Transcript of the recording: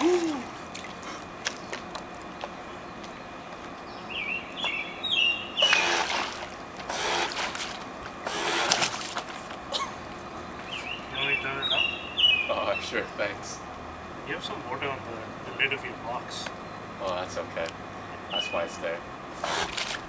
Oh, sure, thanks. You have some water on the lid of your box. Oh, that's okay. That's why it's there.